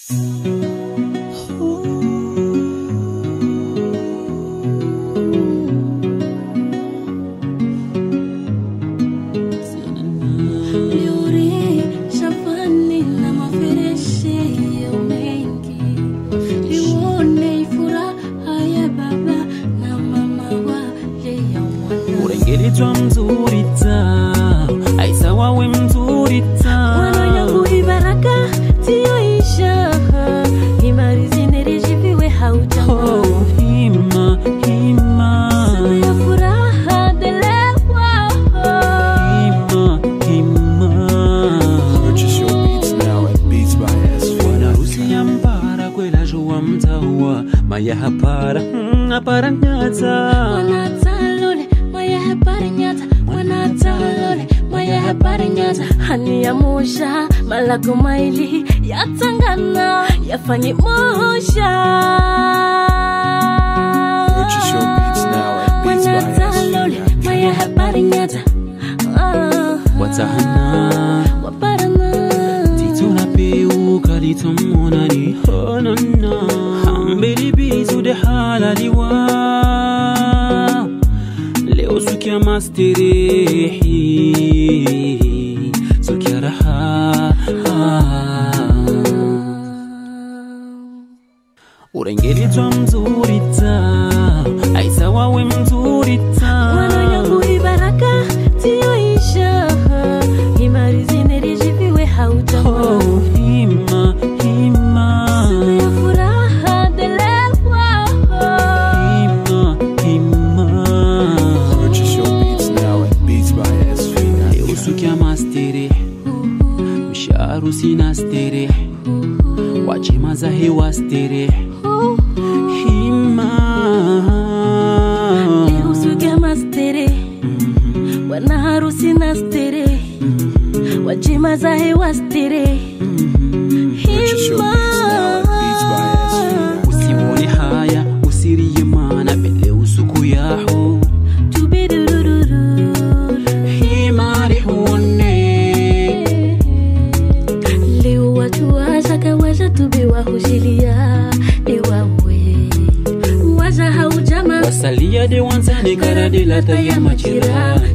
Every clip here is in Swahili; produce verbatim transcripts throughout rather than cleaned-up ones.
Urengelijwa mzurita, aisa wawe mzurita. Wananyangu ibaraka, tiyo isha. Himarizi nerejiviwe haujama. Oh, hima, hima. Sana ya furaha delewa. Hima, hima. Purchase your beats now at Beats by S V. Wanarusi ya mpara kwela juwa mtawa. Maya hapara, hapara nyata. Wanatalole, maya hepari nyata. Wanatalole, maya hepari nyata. Hani ya musha, malago maili. Yatangana, yafanyi musha. Purchase your beats now at Beats by S V. Wanatalole, maya hepari nyata. Watahana, Waparana. tituna peu kalitomona ni honana. Hambeli bizu de halaliwa. Leo sukia masterehi, sukia raha. Urengelijwa mzurita, aisa wawe mzurita. Wananyangu ibaraka, tiyo isha. Himarizi nerejiviwe haujama. Oh, hima, hima. Sana ya furaha delewa. Hima, hima. Purchase your beats now at Beats by S V. Leo sukia mastere, msharu sina stere. Wachema za hewa stere. Hima. Leo sugia mastere. Wana harusi na stere. Wajima za hewa stere. Purchase your beats now at Beats by S V. Usiwone haya, usiriye mana bele usuku yaho. Tubidurururu. Himari huone. Leo watu washaka washa tubi wahujilia. Ewa we washa haujama. Wasalia de wanzani karade lata ya majirani.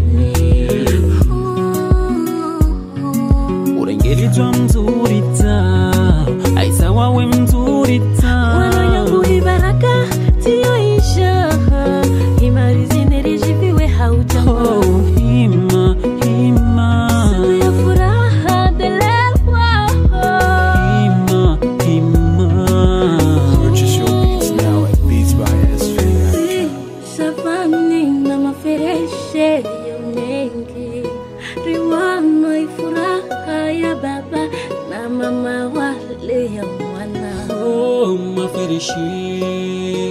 Urengelijwa mzurita, aisa wawe mzurita. Wananyangu ibaraka, tiyo isha. Himarizi nerejiviwe haujama. Oh, hima, hima. Sana ya furaha delewa. Hima, hima. Purchase your beats now at Beats by S V. Savani na mafereshe yonengi. Riwano ifuraha ya baba na mama wale ya mwana. Oh, maferishi,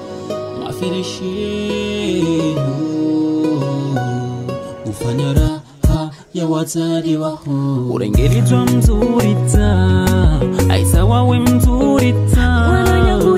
maferishi. Ufanya raha ya wazadi waho. Urengelijwa mzurita, aisa wawe mzurita. Wananyangu